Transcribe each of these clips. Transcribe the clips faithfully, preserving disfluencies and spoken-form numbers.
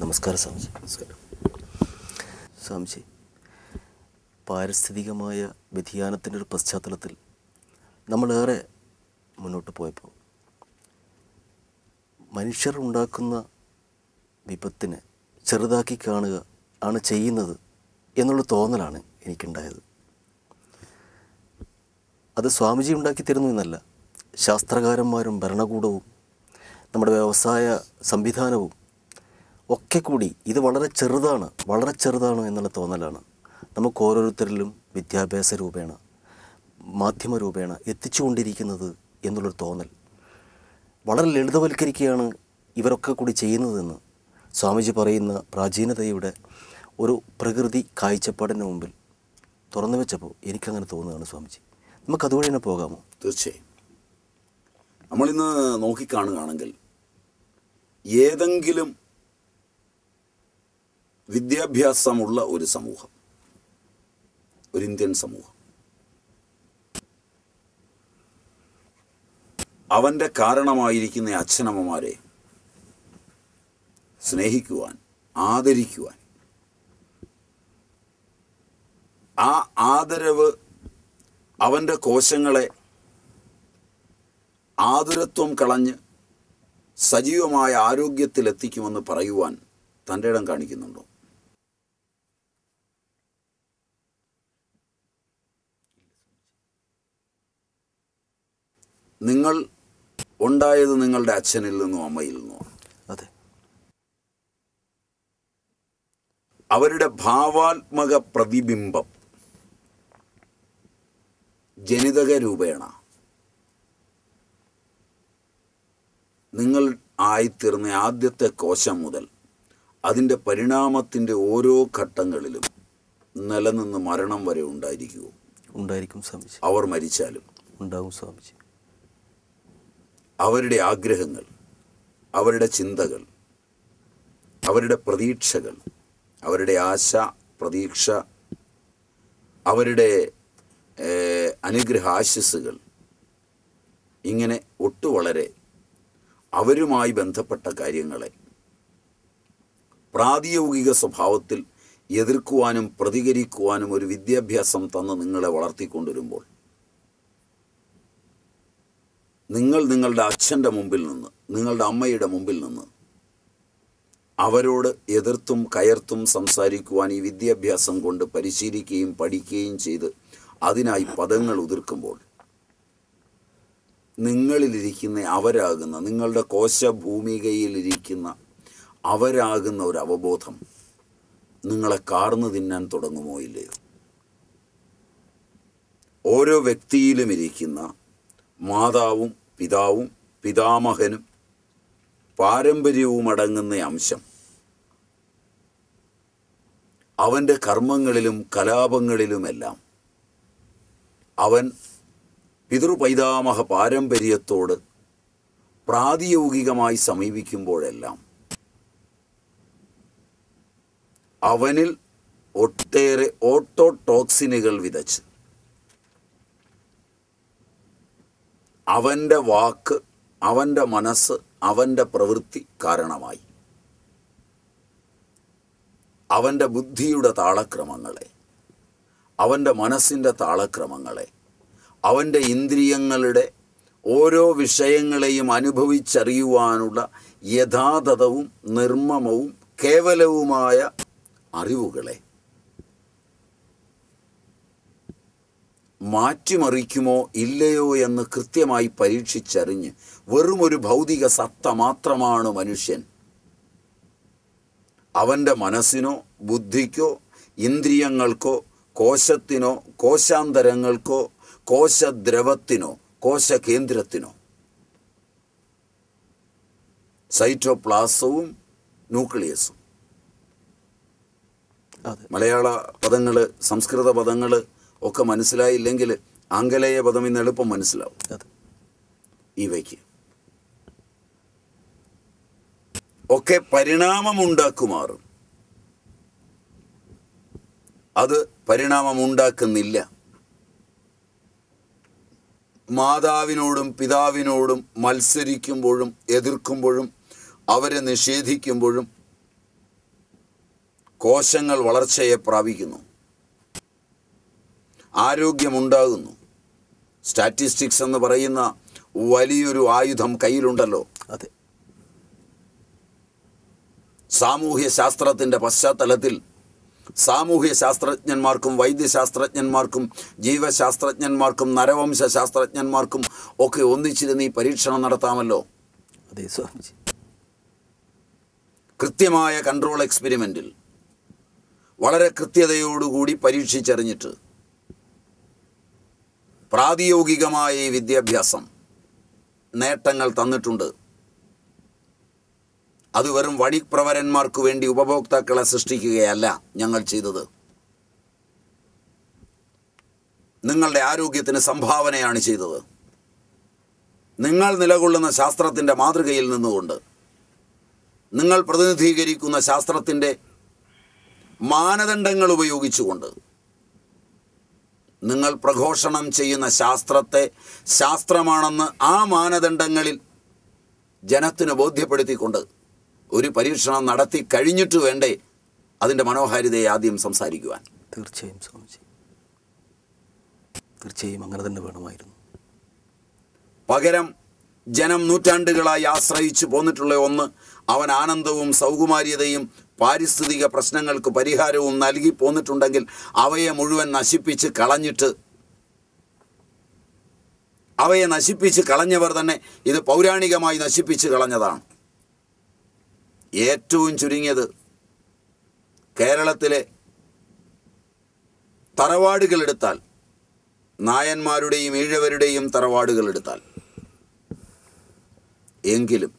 നമസ്കാരം സ്വാമിജി. നമസ്കാരം സ്വാമിജി. പാരിസ്ഥിതികമായ വ്യതിയാനത്തിൻ്റെ ഒരു പശ്ചാത്തലത്തിൽ നമ്മളേറെ മുന്നോട്ട് പോയപ്പോൾ മനുഷ്യർ ഉണ്ടാക്കുന്ന വിപത്തിനെ ചെറുതാക്കി കാണുക ആണ് ചെയ്യുന്നത് എന്നുള്ള തോന്നലാണ് എനിക്കുണ്ടായത്. അത് സ്വാമിജി ഉണ്ടാക്കി തരുന്നു എന്നല്ല, ശാസ്ത്രകാരന്മാരും ഭരണകൂടവും നമ്മുടെ വ്യവസായ സംവിധാനവും ഒക്കെ കൂടി ഇത് വളരെ ചെറുതാണ് വളരെ ചെറുതാണ് എന്നുള്ള തോന്നലാണ് നമുക്ക് ഓരോരുത്തരിലും വിദ്യാഭ്യാസ രൂപേണ മാധ്യമ രൂപേണ എത്തിച്ചുകൊണ്ടിരിക്കുന്നത് എന്നുള്ളൊരു തോന്നൽ. വളരെ ലളിതവൽക്കരിക്കുകയാണ് ഇവരൊക്കെ കൂടി ചെയ്യുന്നതെന്ന് സ്വാമിജി പറയുന്ന പ്രാചീനതയുടെ ഒരു പ്രകൃതി കാഴ്ചപ്പാടിന് മുമ്പിൽ തുറന്നു വെച്ചപ്പോൾ എനിക്കങ്ങനെ തോന്നുകയാണ് സ്വാമിജി. നമുക്കതുവഴി തന്നെ പോകാമോ? തീർച്ചയായും. നമ്മളിന്ന് നോക്കിക്കാണുകയാണെങ്കിൽ ഏതെങ്കിലും വിദ്യാഭ്യാസമുള്ള ഒരു സമൂഹം, ഒരു ഇന്ത്യൻ സമൂഹം, അവൻ്റെ കാരണമായിരിക്കുന്ന അച്ഛനമ്മമാരെ സ്നേഹിക്കുവാൻ, ആദരിക്കുവാൻ, ആ ആദരവ് അവൻ്റെ കോശങ്ങളെ ആതുരത്വം കളഞ്ഞ് സജീവമായ ആരോഗ്യത്തിലെത്തിക്കുമെന്ന് പറയുവാൻ തൻ്റെ ഇടം കാണിക്കുന്നുണ്ടോ? നിങ്ങൾ ഉണ്ടായത് നിങ്ങളുടെ അച്ഛനിൽ നിന്നും അമ്മയിൽ നിന്നും. അതെ. അവരുടെ ഭാവാത്മക പ്രതിബിംബം ജനിതക രൂപേണ നിങ്ങൾ ആയിത്തീർന്ന ആദ്യത്തെ കോശം മുതൽ അതിൻ്റെ പരിണാമത്തിൻ്റെ ഓരോ ഘട്ടങ്ങളിലും നിലനിന്ന് മരണം വരെ ഉണ്ടായിരിക്കുമോ? ഉണ്ടായിരിക്കും സ്വാമിജി. അവർ മരിച്ചാലും ഉണ്ടാകും സ്വാമിജി. അവരുടെ ആഗ്രഹങ്ങൾ, അവരുടെ ചിന്തകൾ, അവരുടെ പ്രതീക്ഷകൾ, അവരുടെ ആശ, പ്രതീക്ഷ, അവരുടെ അനുഗ്രഹ ആശസ്സുകൾ, ഇങ്ങനെ ഒട്ടു വളരെ അവരുമായി ബന്ധപ്പെട്ട കാര്യങ്ങളെ പ്രാതിയോഗിക സ്വഭാവത്തിൽ എതിർക്കുവാനും പ്രതികരിക്കുവാനും ഒരു വിദ്യാഭ്യാസം തന്ന് നിങ്ങളെ വളർത്തിക്കൊണ്ടുവരുമ്പോൾ നിങ്ങൾ നിങ്ങളുടെ അച്ഛൻ്റെ മുമ്പിൽ നിന്ന്, നിങ്ങളുടെ അമ്മയുടെ മുമ്പിൽ നിന്ന് അവരോട് എതിർത്തും കയർത്തും സംസാരിക്കുവാൻ ഈ വിദ്യാഭ്യാസം കൊണ്ട് പരിശീലിക്കുകയും പഠിക്കുകയും ചെയ്ത് അതിനായി പദങ്ങൾ ഉതിർക്കുമ്പോൾ നിങ്ങളിലിരിക്കുന്ന അവരാകുന്ന, നിങ്ങളുടെ കോശഭൂമികയിലിരിക്കുന്ന അവരാകുന്ന ഒരു അവബോധം നിങ്ങളെ കാർന്നു തിന്നാൻ തുടങ്ങുമോ ഇല്ലയോ? ഓരോ വ്യക്തിയിലും ഇരിക്കുന്ന മാതാവും പിതാവും പിതാമഹനും പാരമ്പര്യവും അടങ്ങുന്ന അംശം അവൻ്റെ കർമ്മങ്ങളിലും കലാപങ്ങളിലുമെല്ലാം അവൻ പിതൃപൈതാമഹ പാരമ്പര്യത്തോട് പ്രാതിയോഗികമായി സമീപിക്കുമ്പോഴെല്ലാം അവനിൽ ഒട്ടേറെ ഓട്ടോടോക്സിനുകൾ വിതച്ച് അവൻ്റെ വാക്ക്, അവൻ്റെ മനസ്സ്, അവൻ്റെ പ്രവൃത്തി കാരണമായി അവൻ്റെ ബുദ്ധിയുടെ താളക്രമങ്ങളെ, അവൻ്റെ മനസ്സിൻ്റെ താളക്രമങ്ങളെ, അവൻ്റെ ഇന്ദ്രിയങ്ങളുടെ ഓരോ വിഷയങ്ങളെയും അനുഭവിച്ചറിയുവാനുള്ള യഥാതഥവും നിർമ്മമവും കേവലവുമായ അറിവുകളെ മാറ്റിമറിക്കുമോ ഇല്ലയോ എന്ന് കൃത്യമായി പരീക്ഷിച്ചറിഞ്ഞ് വെറുമൊരു ഭൗതിക സത്ത മാത്രമാണ് മനുഷ്യൻ. അവൻ്റെ മനസ്സിനോ ബുദ്ധിക്കോ ഇന്ദ്രിയങ്ങൾക്കോ കോശത്തിനോ കോശാന്തരങ്ങൾക്കോ കോശദ്രവത്തിനോ കോശകേന്ദ്രത്തിനോ സൈറ്റോപ്ലാസവും ന്യൂക്ലിയസും. മലയാള പദങ്ങൾ, സംസ്കൃത പദങ്ങൾ ഒക്കെ മനസ്സിലായില്ലെങ്കിൽ ആംഗലേയ പദം ഇന്ന് എളുപ്പം മനസ്സിലാവും. ഇവയ്ക്ക് ഒക്കെ പരിണാമമുണ്ടാക്കുമാറും അത് പരിണാമമുണ്ടാക്കുന്നില്ല. മാതാവിനോടും പിതാവിനോടും മത്സരിക്കുമ്പോഴും എതിർക്കുമ്പോഴും അവരെ നിഷേധിക്കുമ്പോഴും കോശങ്ങൾ വളർച്ചയെ പ്രാപിക്കുന്നു, ആരോഗ്യമുണ്ടാകുന്നു. സ്റ്റാറ്റിസ്റ്റിക്സ് എന്ന് പറയുന്ന വലിയൊരു ആയുധം കയ്യിലുണ്ടല്ലോ. അതെ. സാമൂഹ്യ ശാസ്ത്രത്തിൻ്റെ പശ്ചാത്തലത്തിൽ സാമൂഹ്യ ശാസ്ത്രജ്ഞന്മാർക്കും വൈദ്യശാസ്ത്രജ്ഞന്മാർക്കും ജീവശാസ്ത്രജ്ഞന്മാർക്കും നരവംശ ശാസ്ത്രജ്ഞന്മാർക്കും ഒക്കെ ഒന്നിച്ചിരുന്ന് ഈ പരീക്ഷണം നടത്താമല്ലോ. അതെ സ്വാമിജി. കൃത്യമായ കൺട്രോൾ എക്സ്പെരിമെൻറ്റിൽ വളരെ കൃത്യതയോടുകൂടി പരീക്ഷിച്ചറിഞ്ഞിട്ട് പ്രാതിയോഗികമായ ഈ വിദ്യാഭ്യാസം നേട്ടങ്ങൾ തന്നിട്ടുണ്ട്. അത് വെറും വണിപ്രവരന്മാർക്ക് വേണ്ടി ഉപഭോക്താക്കളെ സൃഷ്ടിക്കുകയല്ല ഞങ്ങൾ ചെയ്തത്. നിങ്ങളുടെ ആരോഗ്യത്തിന് സംഭാവനയാണ് ചെയ്തത്. നിങ്ങൾ നിലകൊള്ളുന്ന ശാസ്ത്രത്തിൻ്റെ മാതൃകയിൽ നിന്നുകൊണ്ട്, നിങ്ങൾ പ്രതിനിധീകരിക്കുന്ന ശാസ്ത്രത്തിൻ്റെ മാനദണ്ഡങ്ങൾ ഉപയോഗിച്ചുകൊണ്ട്, നിങ്ങൾ പ്രഘോഷണം ചെയ്യുന്ന ശാസ്ത്രത്തെ ശാസ്ത്രമാണെന്ന് ആ മാനദണ്ഡങ്ങളിൽ ജനത്തിന് ബോധ്യപ്പെടുത്തിക്കൊണ്ട് ഒരു പരീക്ഷണം നടത്തി കഴിഞ്ഞിട്ട് വേണ്ടേ അതിൻ്റെ മനോഹാരിതയെ ആദ്യം സംസാരിക്കുവാൻ. തീർച്ചയായും സ്വാമിജി, തീർച്ചയായും അങ്ങനെ തന്നെ വേണമായിരുന്നു. പകരം ജനം നൂറ്റാണ്ടുകളായി ആശ്രയിച്ചു പോന്നിട്ടുള്ള ഒന്ന്, അവൻ ആനന്ദവും സൗകുമാര്യതയും പാരിസ്ഥിതിക പ്രശ്നങ്ങൾക്ക് പരിഹാരവും നൽകി പോന്നിട്ടുണ്ടെങ്കിൽ അവയെ മുഴുവൻ നശിപ്പിച്ച് കളഞ്ഞിട്ട് അവയെ നശിപ്പിച്ച് കളഞ്ഞവർ തന്നെ ഇത് പൗരാണികമായി നശിപ്പിച്ച് കളഞ്ഞതാണ്. ഏറ്റവും ചുരുങ്ങിയത് കേരളത്തിലെ തറവാടുകൾ എടുത്താൽ, നായന്മാരുടെയും ഈഴവരുടെയും തറവാടുകൾ എടുത്താൽ എങ്കിലും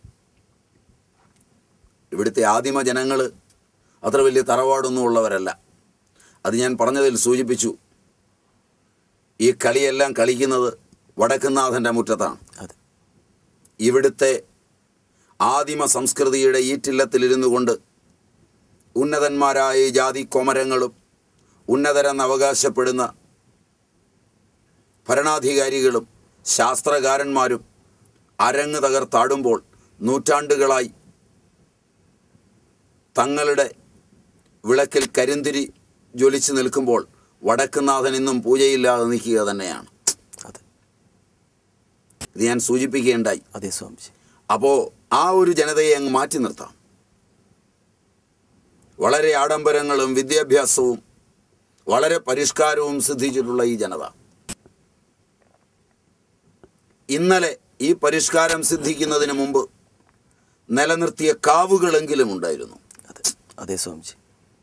ഇവിടുത്തെ ആദിമ ജനങ്ങൾ അത്ര വലിയ തറവാടൊന്നും ഉള്ളവരല്ല. അത് ഞാൻ പറഞ്ഞതിൽ സൂചിപ്പിച്ചു. ഈ കളിയെല്ലാം കളിക്കുന്നത് വടക്കുന്നാഥൻ്റെ മുറ്റത്താണ്. ഇവിടുത്തെ ആദിമ സംസ്കൃതിയുടെ ഈറ്റില്ലത്തിലിരുന്നു കൊണ്ട് ഉന്നതന്മാരായ ജാതി കൊമരങ്ങളും ഉന്നതരെന്ന് അവകാശപ്പെടുന്ന ഭരണാധികാരികളും ശാസ്ത്രകാരന്മാരും അരങ്ങ് തകർത്താടുമ്പോൾ നൂറ്റാണ്ടുകളായി തങ്ങളുടെ വിളക്കിൽ കരിന്തിരി ജ്വലിച്ചു നിൽക്കുമ്പോൾ വടക്കുന്നാഥൻ ഇന്നും പൂജയില്ലാതെ നിൽക്കുക തന്നെയാണ്. ഇത് ഞാൻ സൂചിപ്പിക്കുകയുണ്ടായി. അതെ സ്വാമിജി. അപ്പോൾ ആ ഒരു ജനതയെ അങ്ങ് മാറ്റി നിർത്താം. വളരെ ആഡംബരങ്ങളും വിദ്യാഭ്യാസവും വളരെ പരിഷ്കാരവും സിദ്ധിച്ചിട്ടുള്ള ഈ ജനത ഇന്നലെ ഈ പരിഷ്കാരം സിദ്ധിക്കുന്നതിന് മുമ്പ് നിലനിർത്തിയ കാവുകളെങ്കിലും ഉണ്ടായിരുന്നു. അതെ സ്വാമിജി.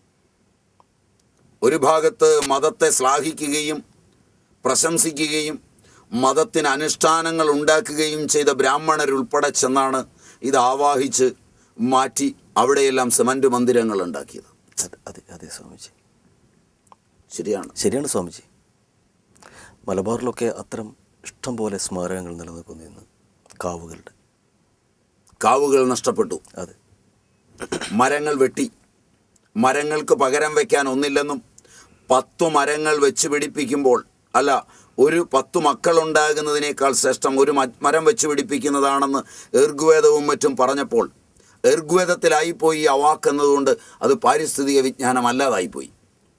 ഒരു ഭാഗത്ത് മതത്തെ ശ്ലാഘിക്കുകയും പ്രശംസിക്കുകയും മതത്തിന് അനുഷ്ഠാനങ്ങൾ ഉണ്ടാക്കുകയും ചെയ്ത ബ്രാഹ്മണരുൾപ്പെടെ ചെന്നാണ് ഇത് ആവാഹിച്ച് മാറ്റി അവിടെയെല്ലാം സിമന്റ് മന്ദിരങ്ങൾ ഉണ്ടാക്കിയത്. അതെ അതെ സ്വാമിജി, ശരിയാണ് ശരിയാണ് സ്വാമിജി. മലബാറിലൊക്കെ അത്തരം ഇഷ്ടം പോലെ സ്മാരകങ്ങൾ നിലനിൽക്കുന്നു ഇന്ന്. കാവുകളുടെ കാവുകൾ നഷ്ടപ്പെട്ടു. അതെ. മരങ്ങൾ വെട്ടി, മരങ്ങൾക്ക് പകരം വയ്ക്കാൻ ഒന്നില്ലെന്നും പത്തു മരങ്ങൾ വെച്ച് പിടിപ്പിക്കുമ്പോൾ, അല്ല ഒരു പത്തു മക്കളുണ്ടാകുന്നതിനേക്കാൾ ശ്രേഷ്ഠം ഒരു മരം വെച്ച് പിടിപ്പിക്കുന്നതാണെന്ന് ഋഗ്വേദവും മറ്റും പറഞ്ഞപ്പോൾ ഋഗ്വേദത്തിലായിപ്പോയി ആ വാക്കെന്നതുകൊണ്ട് അത് പാരിസ്ഥിതിക വിജ്ഞാനമല്ലാതായിപ്പോയി.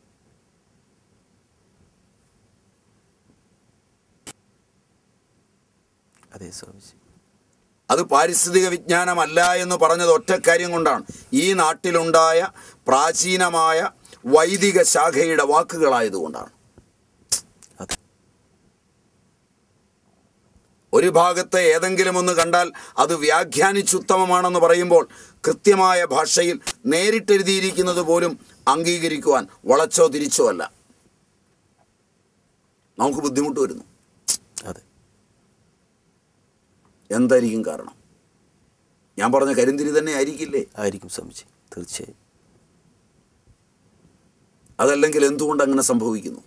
അതെ സ്വാമിജി. അത് പാരിസ്ഥിതിക വിജ്ഞാനമല്ല എന്ന് പറഞ്ഞത് ഒറ്റ കാര്യം കൊണ്ടാണ്. ഈ നാട്ടിലുണ്ടായ പ്രാചീനമായ വൈദിക ശാഖയുടെ വാക്കുകളായതുകൊണ്ടാണ്. ഒരു ഭാഗത്തെ ഏതെങ്കിലും ഒന്ന് കണ്ടാൽ അത് വ്യാഖ്യാനിച്ചുത്തമമാണെന്ന് പറയുമ്പോൾ കൃത്യമായ ഭാഷയിൽ നേരിട്ടെഴുതിയിരിക്കുന്നത് പോലും അംഗീകരിക്കുവാൻ വളച്ചോ തിരിച്ചോ അല്ല. നമുക്ക് ബുദ്ധിമുട്ട് വരുന്നു. അതെ. എന്തായിരിക്കും കാരണം? ഞാൻ പറഞ്ഞ കരിന്തിരി തന്നെ ആയിരിക്കില്ലേ? ആയിരിക്കും സ്വാമിജി, തീർച്ചയായും. അതല്ലെങ്കിൽ എന്തുകൊണ്ട് അങ്ങനെ സംഭവിക്കുന്നു?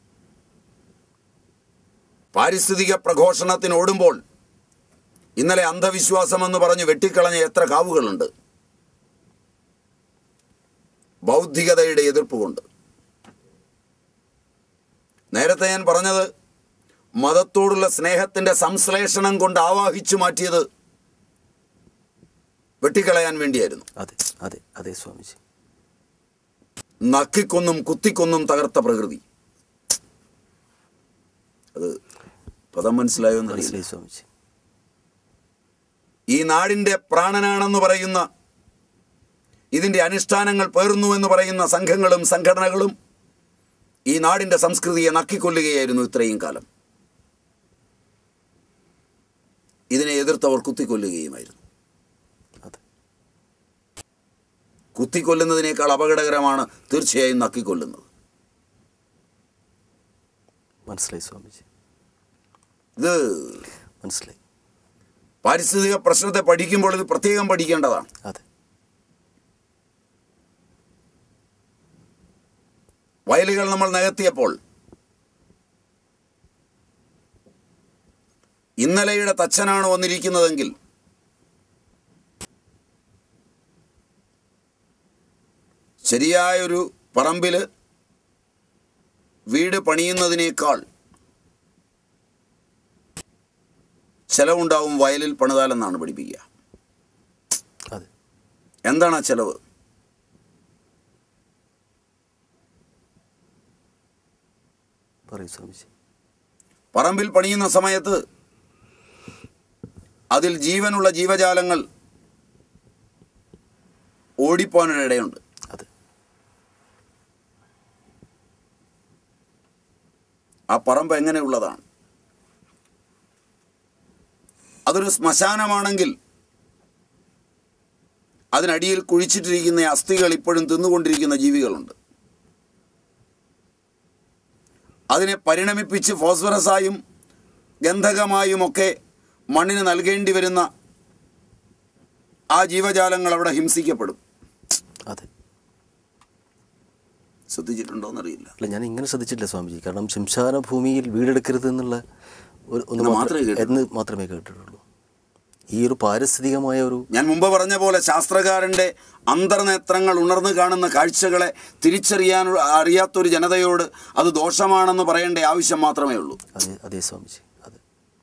പാരിസ്ഥിതിക പ്രഘോഷണത്തിന് ഓടുമ്പോൾ ഇന്നലെ അന്ധവിശ്വാസം എന്ന് പറഞ്ഞ് വെട്ടിക്കളഞ്ഞ എത്ര കാവുകളുണ്ട്? ബൗദ്ധികതയുടെ എതിർപ്പ് കൊണ്ട്. നേരത്തെ ഞാൻ പറഞ്ഞത് മതത്തോടുള്ള സ്നേഹത്തിൻ്റെ സംശ്ലേഷണം കൊണ്ട് ആവാഹിച്ചു മാറ്റിയത് വെട്ടിക്കളയാൻ വേണ്ടിയായിരുന്നു. അതെ അതെ അതെ സ്വാമിജി. നക്കിക്കൊന്നും കുത്തിക്കൊന്നും തകർത്ത പ്രകൃതി. അത് പദം മനസ്സിലായോ എന്നറിയില്ല. മനസ്സിലായി സ്വാമിജി. ഈ നാടിൻ്റെ പ്രാണനാണെന്ന് പറയുന്ന, ഇതിൻ്റെ അനുഷ്ഠാനങ്ങൾ പേർന്നു എന്ന് പറയുന്ന സംഘങ്ങളും സംഘടനകളും ഈ നാടിൻ്റെ സംസ്കൃതിയെ നക്കിക്കൊല്ലുകയായിരുന്നു ഇത്രയും കാലം. ഇതിനെ എതിർത്തവർ കുത്തിക്കൊല്ലുകയുമായിരുന്നു. അതെ, കുത്തിക്കൊല്ലുന്നതിനേക്കാൾ അപകടകരമാണ് തീർച്ചയായും നക്കിക്കൊല്ലുന്നത്. മനസ്സിലായി സ്വാമിജി. ഇത് മനസ്സിലായി. പാരിസ്ഥിതിക പ്രശ്നത്തെ പഠിക്കുമ്പോൾ ഇത് പ്രത്യേകം പഠിക്കേണ്ടതാണ്. അതെ, വയലുകൾ നമ്മൾ നികത്തിയപ്പോൾ ഇന്നലെയുടെ തച്ചനാണ് വന്നിരിക്കുന്നതെങ്കിൽ ശരിയായൊരു പറമ്പിൽ വീട് പണിയുന്നതിനേക്കാൾ ചെലവുണ്ടാവും വയലിൽ പണിതാലെന്നാണ് പഠിപ്പിക്കുക. അതെ, എന്താണ് ആ ചെലവ്? പറയൂ സ്വാമിജി. പറമ്പിൽ പണിയുന്ന സമയത്ത് അതിൽ ജീവനുള്ള ജീവജാലങ്ങൾ ഓടിപ്പോകാനൊരിടയുണ്ട്. അതെ, ആ പറമ്പ് എങ്ങനെയുള്ളതാണ്? അതൊരു ശ്മശാനമാണെങ്കിൽ അതിനടിയിൽ കുഴിച്ചിട്ടിരിക്കുന്ന അസ്ഥികൾ ഇപ്പോഴും തിന്നുകൊണ്ടിരിക്കുന്ന ജീവികളുണ്ട്. അതിനെ പരിണമിപ്പിച്ച് ഫോസ്ഫറസായും ഗന്ധകമായുമൊക്കെ മണ്ണിന് നൽകേണ്ടി വരുന്ന ആ ജീവജാലങ്ങൾ അവിടെ ഹിംസിക്കപ്പെടും. അതെ, ശ്രദ്ധിച്ചിട്ടുണ്ടോയെന്നറിയില്ല. അല്ല, ഞാൻ ഇങ്ങനെ ശ്രദ്ധിച്ചിട്ടില്ല സ്വാമിജി. കാരണം ശംശാന ഭൂമിയിൽ വീടെടുക്കരുത് എന്നുള്ള ഒരു ഒന്ന് എന്ന് മാത്രമേ മാത്രമേ എന്ന് മാത്രമേ കേട്ടിട്ടുള്ളൂ. ഈ ഒരു പാരിസ്ഥിതികമായ ഒരു, ഞാൻ മുമ്പ് പറഞ്ഞ പോലെ ശാസ്ത്രകാരൻ്റെ അന്തർനേത്രങ്ങൾ ഉണർന്നു കാണുന്ന കാഴ്ചകളെ തിരിച്ചറിയാൻ അറിയാത്തൊരു ജനതയോട് അത് ദോഷമാണെന്ന് പറയേണ്ട ആവശ്യം മാത്രമേ ഉള്ളൂ. അതെ അതെ സ്വാമിജി. അതെ,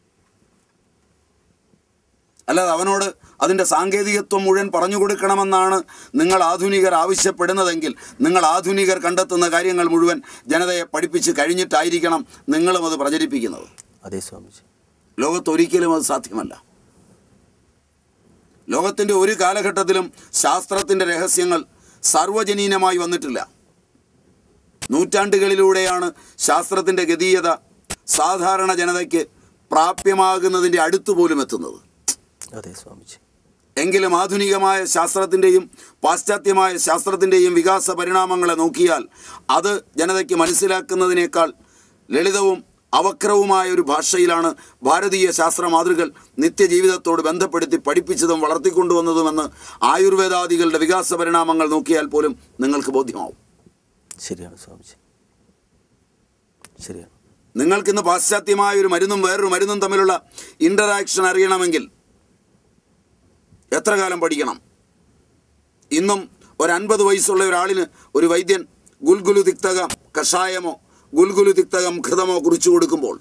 അല്ലാതെ അവനോട് അതിൻ്റെ സാങ്കേതികത്വം മുഴുവൻ പറഞ്ഞു കൊടുക്കണമെന്നാണ് നിങ്ങൾ ആധുനികർ ആവശ്യപ്പെടുന്നതെങ്കിൽ നിങ്ങൾ ആധുനികർ കണ്ടെത്തുന്ന കാര്യങ്ങൾ മുഴുവൻ ജനതയെ പഠിപ്പിച്ച് കഴിഞ്ഞിട്ടായിരിക്കണം നിങ്ങളും അത് പ്രചരിപ്പിക്കുന്നത്. അതെ സ്വാമിജി. ലോകത്തൊരിക്കലും അത് സാധ്യമല്ല. ലോകത്തിൻ്റെ ഒരു കാലഘട്ടത്തിലും ശാസ്ത്രത്തിൻ്റെ രഹസ്യങ്ങൾ സാർവജനീനമായി വന്നിട്ടില്ല. നൂറ്റാണ്ടുകളിലൂടെയാണ് ശാസ്ത്രത്തിൻ്റെ ഗതീയത സാധാരണ ജനതയ്ക്ക് പ്രാപ്യമാകുന്നതിൻ്റെ അടുത്തുപോലും എത്തുന്നത്. അതെ സ്വാമിജി. എങ്കിലും ആധുനികമായ ശാസ്ത്രത്തിൻ്റെയും പാശ്ചാത്യമായ ശാസ്ത്രത്തിൻ്റെയും വികാസ പരിണാമങ്ങളെ നോക്കിയാൽ അത് ജനതയ്ക്ക് മനസ്സിലാക്കുന്നതിനേക്കാൾ ലളിതവും അവക്രവുമായ ഒരു ഭാഷയിലാണ് ഭാരതീയ ശാസ്ത്ര മാതൃകൾ നിത്യജീവിതത്തോട് ബന്ധപ്പെടുത്തി പഠിപ്പിച്ചതും വളർത്തിക്കൊണ്ടുവന്നതുമെന്ന് ആയുർവേദാദികളുടെ വികാസ പരിണാമങ്ങൾ നോക്കിയാൽ പോലും നിങ്ങൾക്ക് ബോധ്യമാവും. ശരിയാണ് സ്വാമിജി, ശരിയാണ്. നിങ്ങൾക്കിന്ന് പാശ്ചാത്യമായ ഒരു മരുന്നും വേറൊരു മരുന്നും തമ്മിലുള്ള ഇൻ്ററാക്ഷൻ അറിയണമെങ്കിൽ എത്ര കാലം പഠിക്കണം? ഇന്നും ഒരു അൻപത് വയസ്സുള്ള ഒരാളിന് ഒരു വൈദ്യൻ ഗുൽഗുലു തിക്തകം കഷായമോ ഗുൽഗുലു തിക്തകം ഘൃതമോ കുറിച്ചു കൊടുക്കുമ്പോൾ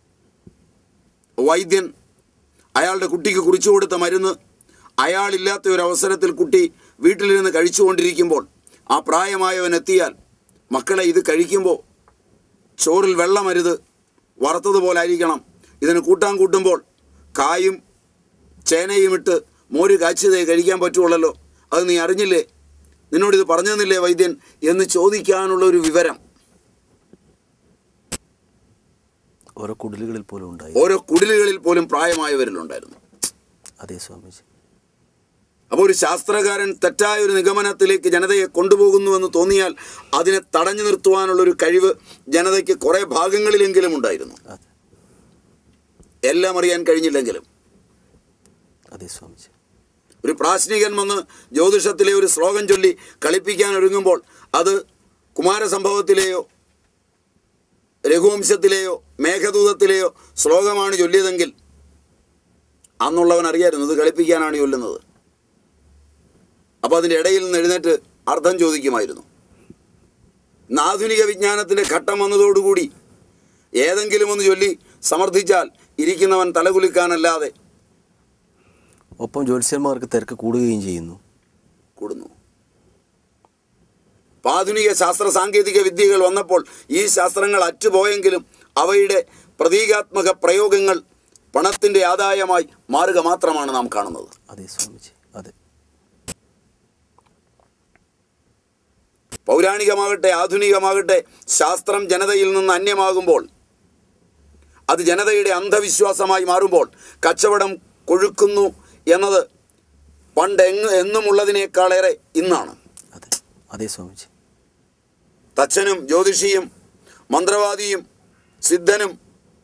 വൈദ്യൻ അയാളുടെ കുട്ടിക്ക് കുറിച്ചു കൊടുത്ത മരുന്ന് അയാളില്ലാത്ത ഒരു അവസരത്തിൽ കുട്ടി വീട്ടിലിരുന്ന് കഴിച്ചുകൊണ്ടിരിക്കുമ്പോൾ ആ പ്രായമായവൻ എത്തിയാൽ, മക്കളെ ഇത് കഴിക്കുമ്പോൾ ചോറിൽ വെള്ളമരുത്, വറുത്തതുപോലെ ആയിരിക്കണം, ഇതിന് കൂട്ടാൻ കൂട്ടുമ്പോൾ കായും ചേനയും ഇട്ട് മോര് കാച്ചിയതേ കഴിക്കാൻ പറ്റുള്ളല്ലോ, അത് നീ അറിഞ്ഞില്ലേ, നിന്നോടിത് പറഞ്ഞു തന്നില്ലേ വൈദ്യൻ എന്ന് ചോദിക്കാനുള്ള ഒരു വിവരം ഓരോ കുടിലുകളിൽ പോലും ഉണ്ടായി. ഓരോ കുടിലുകളിൽ പോലും പ്രായമായവരിലുണ്ടായിരുന്നു. അതെ സ്വാമിജി. അപ്പോൾ ഒരു ശാസ്ത്രകാരൻ തെറ്റായ ഒരു നിഗമനത്തിലേക്ക് ജനതയെ കൊണ്ടുപോകുന്നുവെന്ന് തോന്നിയാൽ അതിനെ തടഞ്ഞു നിർത്തുവാനുള്ളൊരു കഴിവ് ജനതയ്ക്ക് കുറേ ഭാഗങ്ങളിലെങ്കിലും ഉണ്ടായിരുന്നു. എല്ലാം അറിയാൻ കഴിഞ്ഞില്ലെങ്കിലും. അതെ സ്വാമിജി. ഒരു പ്രാശ്നികൻ വന്ന് ജ്യോതിഷത്തിലെ ഒരു ശ്ലോകം ചൊല്ലി കളിപ്പിക്കാൻ ഒരുങ്ങുമ്പോൾ അത് കുമാരസംഭവത്തിലെയോ രഘുവംശത്തിലെയോ മേഘദൂതത്തിലെയോ ശ്ലോകമാണ് ചൊല്ലിയതെങ്കിൽ അന്നുള്ളവൻ അറിയായിരുന്നു ഇത് കളിപ്പിക്കാനാണ് ചൊല്ലുന്നത്. അപ്പോൾ അതിൻ്റെ ഇടയിൽ നിന്ന് എഴുന്നേറ്റ് അർത്ഥം ചോദിക്കുമായിരുന്നു. ഇന്ന് ആധുനിക വിജ്ഞാനത്തിൻ്റെ ഘട്ടം വന്നതോടുകൂടി ഏതെങ്കിലും ഒന്ന് ചൊല്ലി സമർത്ഥിച്ചാൽ ഇരിക്കുന്നവൻ തലകുലിക്കാനല്ലാതെ. ഒപ്പം ജ്യോത്സ്യന്മാർക്ക് തിരക്ക് കൂടുകയും ചെയ്യുന്നു. കൂടുന്നു. ആധുനിക ശാസ്ത്ര സാങ്കേതിക വിദ്യകൾ വന്നപ്പോൾ ഈ ശാസ്ത്രങ്ങൾ അറ്റുപോയെങ്കിലും അവയുടെ പ്രതീകാത്മക പ്രയോഗങ്ങൾ പണത്തിൻ്റെ ആദായമായി മാറുക മാത്രമാണ് നാം കാണുന്നത്. അതെ സ്വാമിജി, അതെ. പൗരാണികമാകട്ടെ ആധുനികമാകട്ടെ ശാസ്ത്രം ജനതയിൽ നിന്ന് അന്യമാകുമ്പോൾ, അത് ജനതയുടെ അന്ധവിശ്വാസമായി മാറുമ്പോൾ കച്ചവടം കൊഴുക്കുന്നു എന്നത് പണ്ട് എങ്ങ് എന്നുമുള്ളതിനേക്കാളേറെ ഇന്നാണ്. അതെ അതെ സ്വാമിജി. തച്ചനും ജ്യോതിഷിയും മന്ത്രവാദിയും സിദ്ധനും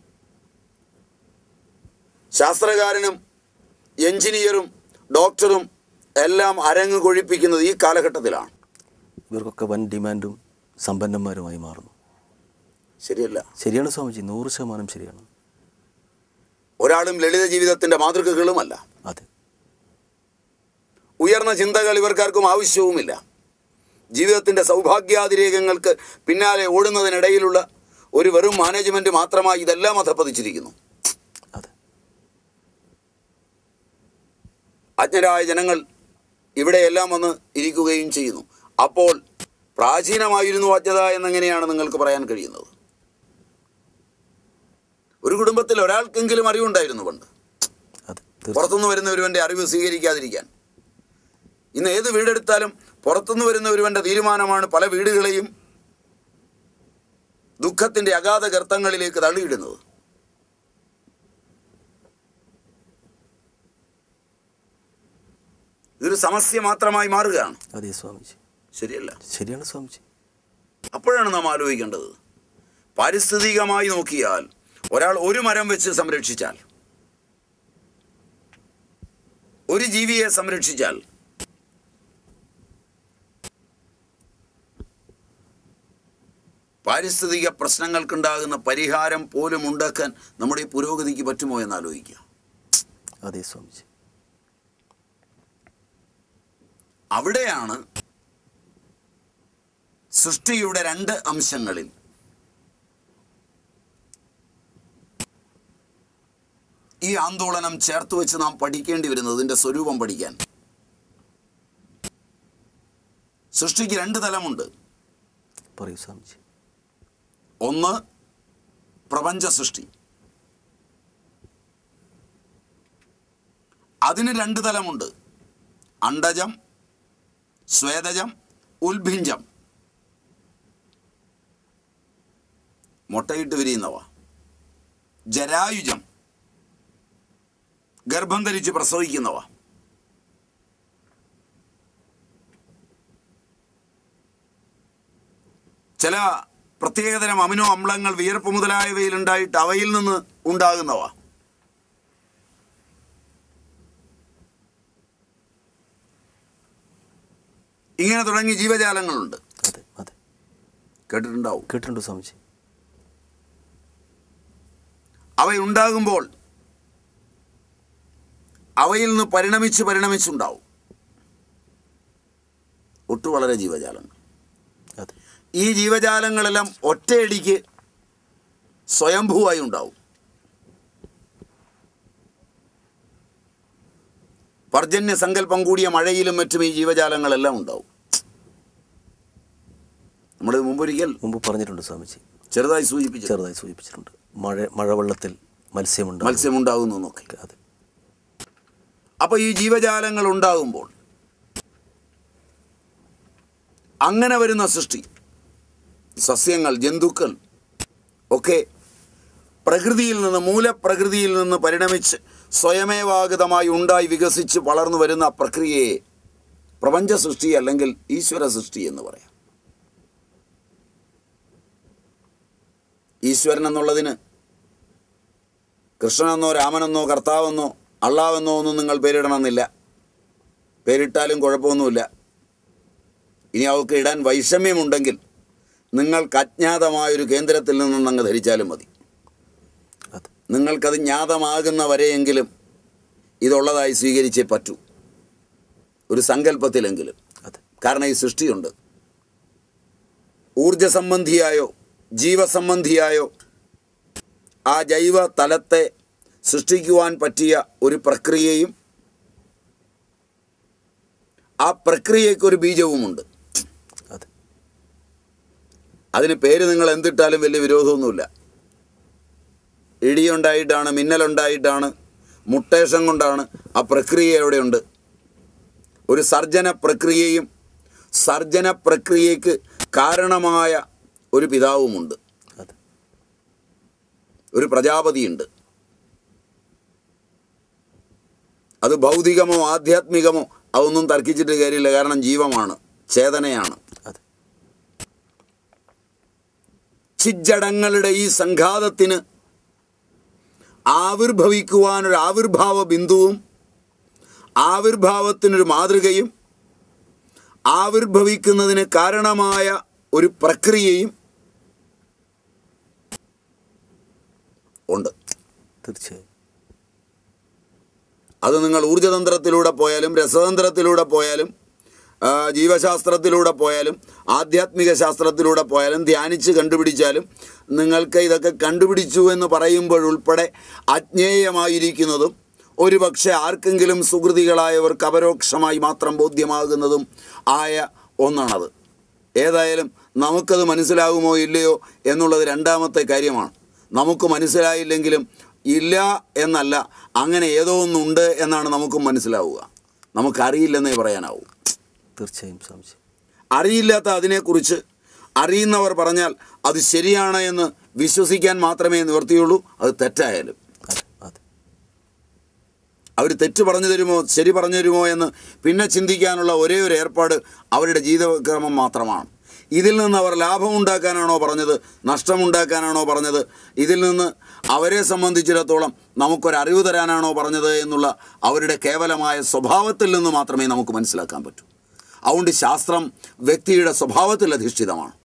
ശാസ്ത്രകാരനും എഞ്ചിനീയറും ഡോക്ടറും എല്ലാം അരങ്ങ് കൊഴിപ്പിക്കുന്നത് ഈ കാലഘട്ടത്തിലാണ്. ഇവർക്കൊക്കെ വൻ ഡിമാൻഡും സമ്പന്നന്മാരുമായി മാറുന്നു. ശരിയല്ല? ശരിയാണ് സ്വാമിജി, നൂറ് ശതമാനം ശരിയാണ്. ഒരാളും ലളിത ജീവിതത്തിൻ്റെ മാതൃകകളുമല്ല. അതെ. ഉയർന്ന ചിന്തകൾ ഇവർക്കാർക്കും ആവശ്യവുമില്ല. ജീവിതത്തിൻ്റെ സൗഭാഗ്യാതിരേകങ്ങൾക്ക് പിന്നാലെ ഓടുന്നതിനിടയിലുള്ള ഒരു വെറും മാനേജ്മെൻറ്റ് മാത്രമായി ഇതെല്ലാം അധപ്പതിച്ചിരിക്കുന്നു. അതെ. അജ്ഞരായ ജനങ്ങൾ ഇവിടെയെല്ലാം വന്ന് ഇരിക്കുകയും ചെയ്യുന്നു. അപ്പോൾ പ്രാചീനമായിരുന്നു അജ്ഞത എന്നെങ്ങനെയാണ് നിങ്ങൾക്ക് പറയാൻ കഴിയുന്നത്? ഒരു കുടുംബത്തിൽ ഒരാൾക്കെങ്കിലും അറിവുണ്ടായിരുന്നു പണ്ട്, പുറത്തുനിന്ന് വരുന്ന ഒരുവൻ്റെ അറിവ് സ്വീകരിക്കാതിരിക്കാൻ. ഇന്ന് ഏത് വീടെടുത്താലും പുറത്തുനിന്ന് വരുന്ന ഒരുവൻ്റെ തീരുമാനമാണ് പല വീടുകളെയും ദുഃഖത്തിൻ്റെ അഗാധ ഗർത്തങ്ങളിലേക്ക് തള്ളിയിടുന്നത്. ഇതൊരു സമസ്യ മാത്രമായി മാറുകയാണ്. അതെ സ്വാമിജി. ശരിയല്ല? ശരിയാണ് സ്വാമിജി. അപ്പോഴാണ് നാം ആലോചിക്കേണ്ടത്, പാരിസ്ഥിതികമായി നോക്കിയാൽ ഒരാൾ ഒരു മരം വെച്ച് സംരക്ഷിച്ചാൽ, ഒരു ജീവിയെ സംരക്ഷിച്ചാൽ, പാരിസ്ഥിതിക പ്രശ്നങ്ങൾക്കുണ്ടാകുന്ന പരിഹാരം പോലും ഉണ്ടാക്കാൻ നമ്മുടെ ഈ പുരോഗതിക്ക് പറ്റുമോ എന്ന് ആലോചിക്കുക. അതെ സ്വാമിജി. അവിടെയാണ് സൃഷ്ടിയുടെ രണ്ട് അംശങ്ങളിൽ ഈ ആന്തോളനം ചേർത്ത് വെച്ച് നാം പഠിക്കേണ്ടി വരുന്നത്. ഇതിൻ്റെ സ്വരൂപം പഠിക്കാൻ സൃഷ്ടിക്ക് രണ്ട് തലമുണ്ട്. പറയൂ സ്വാമിജി. ഒന്ന് പ്രപഞ്ച സൃഷ്ടി, അതിന് രണ്ട് തലമുണ്ട്: അണ്ഡജം, സ്വേദജം, ഉൽഭിഞ്ചം. മുട്ടയിട്ട് വിരിയുന്നവ. ജരായുജം, ഗർഭം ധരിച്ച് പ്രസവിക്കുന്നവ. ചില പ്രത്യേകതരം അമിനോ അമ്ലങ്ങൾ വിയർപ്പ് മുതലായവയിൽ ഉണ്ടായിട്ട് അവയിൽ നിന്ന് ഉണ്ടാകുന്നവ. ഇങ്ങനെ തുടങ്ങി ജീവജാലങ്ങളുണ്ട്. അതെ അതെ. കേട്ടിട്ടുണ്ടാവും. കേട്ടിട്ടുണ്ട് സ്വാമിജി. അവയുണ്ടാകുമ്പോൾ അവയിൽ നിന്ന് പരിണമിച്ച് പരിണമിച്ചുണ്ടാവും ഒട്ടു വളരെ ജീവജാലങ്ങൾ. അതെ. ഈ ജീവജാലങ്ങളെല്ലാം ഒറ്റയടിക്ക് സ്വയംഭൂവായി ഉണ്ടാവും. പർജന്യ സങ്കല്പം കൂടിയ മഴയിലും മറ്റും ഈ ജീവജാലങ്ങളെല്ലാം ഉണ്ടാവും. നമ്മൾ മുമ്പൊരിക്കൽ മുമ്പ് പറഞ്ഞിട്ടുണ്ട് സ്വാമിജി, ചെറുതായി സൂചിപ്പിച്ചു ചെറുതായി സൂചിപ്പിച്ചിട്ടുണ്ട്. മഴ മഴവെള്ളത്തിൽ മത്സ്യമുണ്ടാകും മത്സ്യമുണ്ടാകുന്നു എന്നൊക്കെ. അതെ. അപ്പോൾ ഈ ജീവജാലങ്ങൾ ഉണ്ടാകുമ്പോൾ അങ്ങനെ വരുന്ന സൃഷ്ടി, സസ്യങ്ങൾ, ജന്തുക്കൾ ഒക്കെ പ്രകൃതിയിൽ നിന്ന്, മൂലപ്രകൃതിയിൽ നിന്ന് പരിണമിച്ച് സ്വയമേവാഗതമായി ഉണ്ടായി വികസിച്ച് വളർന്നു വരുന്ന പ്രക്രിയയെ പ്രപഞ്ച സൃഷ്ടി അല്ലെങ്കിൽ ഈശ്വര സൃഷ്ടി എന്ന് പറയാം. ഈശ്വരൻ എന്നുള്ളതിന് കൃഷ്ണനെന്നോ രാമനെന്നോ കർത്താവെന്നോ അള്ളാവെന്നോ ഒന്നും നിങ്ങൾ പേരിടണമെന്നില്ല. പേരിട്ടാലും കുഴപ്പമൊന്നുമില്ല. ഇനി അവർക്ക് ഇടാൻ വൈഷമ്യമുണ്ടെങ്കിൽ നിങ്ങൾക്ക് അജ്ഞാതമായൊരു കേന്ദ്രത്തിൽ നിന്നും അങ്ങ് ധരിച്ചാലും മതി. നിങ്ങൾക്കത് ജ്ഞാതമാകുന്ന വരെയെങ്കിലും ഇതുള്ളതായി സ്വീകരിച്ചേ പറ്റൂ, ഒരു സങ്കല്പത്തിലെങ്കിലും. കാരണം ഈ സൃഷ്ടിയുണ്ട്. ഊർജ സംബന്ധിയായോ ജീവസംബന്ധിയായോ ആ ജൈവ തലത്തെ സൃഷ്ടിക്കുവാൻ പറ്റിയ ഒരു പ്രക്രിയയും ആ പ്രക്രിയയ്ക്കൊരു ബീജവുമുണ്ട്. അതിന് പേര് നിങ്ങൾ എന്തിട്ടാലും വലിയ വിരോധമൊന്നുമില്ല. ഇടിയുണ്ടായിട്ടാണ്, മിന്നലുണ്ടായിട്ടാണ്, മുട്ടേഷൻ കൊണ്ടാണ്, ആ പ്രക്രിയ എവിടെയുണ്ട്? ഒരു സർജന പ്രക്രിയയും സർജന പ്രക്രിയയ്ക്ക് കാരണമായ ഒരു പിതാവുമുണ്ട്, ഒരു പ്രജാപതിയുണ്ട്. അത് ഭൗതികമോ ആധ്യാത്മികമോ അതൊന്നും തർക്കിച്ചിട്ട് കാര്യമില്ല. കാരണം ജീവമാണ്, ചേതനയാണ്. ചിജ്ജടങ്ങളുടെ ഈ സംഘാതത്തിന് ആവിർഭവിക്കുവാനൊരു ആവിർഭാവ ബിന്ദുവും ആവിർഭാവത്തിനൊരു മാതൃകയും ആവിർഭവിക്കുന്നതിന് കാരണമായ ഒരു പ്രക്രിയയും ഉണ്ട്. തീർച്ചയായും അത് നിങ്ങൾ ഊർജ്ജതന്ത്രത്തിലൂടെ പോയാലും രസതന്ത്രത്തിലൂടെ പോയാലും ജീവശാസ്ത്രത്തിലൂടെ പോയാലും ആധ്യാത്മിക ശാസ്ത്രത്തിലൂടെ പോയാലും ധ്യാനിച്ച് കണ്ടുപിടിച്ചാലും നിങ്ങൾക്ക് ഇതൊക്കെ കണ്ടുപിടിച്ചു എന്ന് പറയുമ്പോഴുൾപ്പെടെ അജ്ഞേയമായിരിക്കുന്നതും ഒരു പക്ഷേ ആർക്കെങ്കിലും സുഹൃതികളായവർക്ക് അപരോക്ഷമായി മാത്രം ബോധ്യമാകുന്നതും ആയ ഒന്നാണത്. ഏതായാലും നമുക്കത് മനസ്സിലാകുമോ ഇല്ലയോ എന്നുള്ളത് രണ്ടാമത്തെ കാര്യമാണ്. നമുക്ക് മനസ്സിലായില്ലെങ്കിലും ഇല്ല എന്നല്ല, അങ്ങനെ ഏതോ ഒന്നുണ്ട് എന്നാണ് നമുക്കും മനസ്സിലാവുക. നമുക്കറിയില്ലെന്നേ പറയാനാവൂ. തീർച്ചയായും സംശയം അറിയില്ലാത്ത അതിനെക്കുറിച്ച് അറിയുന്നവർ പറഞ്ഞാൽ അത് ശരിയാണ് എന്ന് വിശ്വസിക്കാൻ മാത്രമേ നിവൃത്തിയുള്ളൂ. അത് തെറ്റായാലും അവർ തെറ്റ് പറഞ്ഞു തരുമോ ശരി പറഞ്ഞു തരുമോ എന്ന് പിന്നെ ചിന്തിക്കാനുള്ള ഒരേ ഒരു ഏർപ്പാട് അവരുടെ ജീവിതക്രമം മാത്രമാണ്. ഇതിൽ നിന്ന് അവർ ലാഭമുണ്ടാക്കാനാണോ പറഞ്ഞത്, നഷ്ടമുണ്ടാക്കാനാണോ പറഞ്ഞത്, ഇതിൽ നിന്ന് അവരെ സംബന്ധിച്ചിടത്തോളം നമുക്കൊരറിവ് തരാനാണോ പറഞ്ഞത് എന്നുള്ള അവരുടെ കേവലമായ സ്വഭാവത്തിൽ നിന്ന് മാത്രമേ നമുക്ക് മനസ്സിലാക്കാൻ പറ്റൂ. അതുകൊണ്ട് ശാസ്ത്രം വ്യക്തിയുടെ സ്വഭാവത്തിൽ അധിഷ്ഠിതമാണ്.